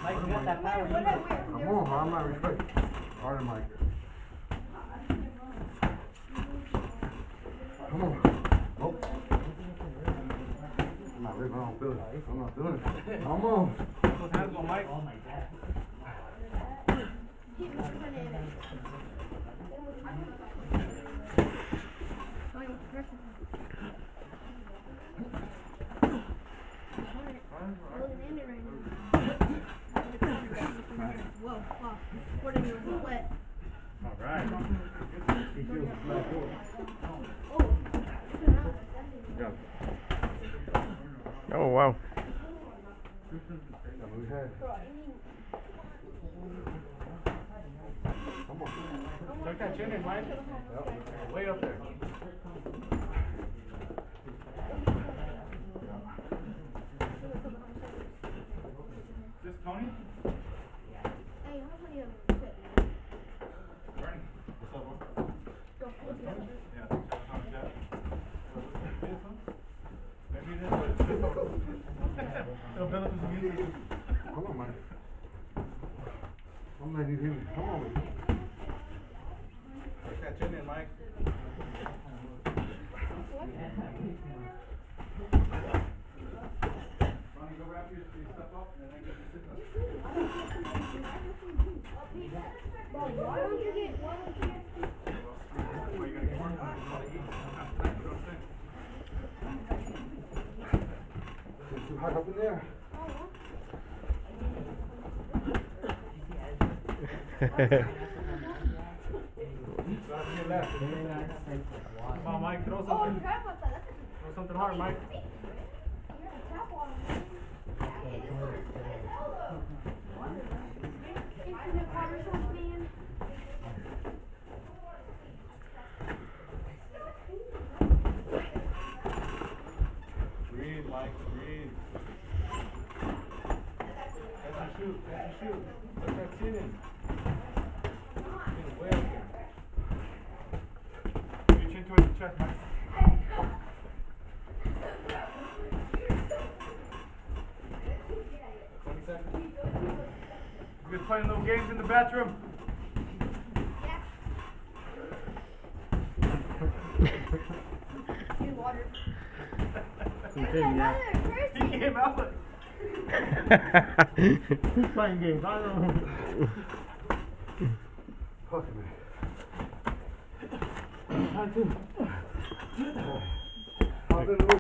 Mike, you got that power. Come on, I'm not respecting. Harder, Mike. Come on. Oh. I'm not ripping, I don't feel it. I'm not doing it. Come on. Put hands on Mike. Oh my God. Whoa, wow. What are you wet? All right. Oh wow. Come on. Tuck that chin in, Mike. Yep. Way up there. This Tony? Hey, how many of them? Bernie. What's up, bro? Go, Yeah. This one? Maybe this one. It'll build up his immune system. Come on, Mike. I'm letting you hit me. Come on, man. Tuck that chin in, Mike. Ronnie, go grab your stuff up and then get your sit up. why don't you get Well, you gotta get work on it. You gotta eat. You know what I'm saying? It's too hot up in there. Come on, Mike, throw something. Throw something hard, Mike. Breathe, Mike, breathe. Catch and shoot, catch and shoot. Let that chin in. Chin way up there. Put your chin towards the chest, Mike. 20 seconds. You guys playing little games in the bathroom? He came out. He came out like... He's playing games. I don't know. Fuck me. I do. How's it look?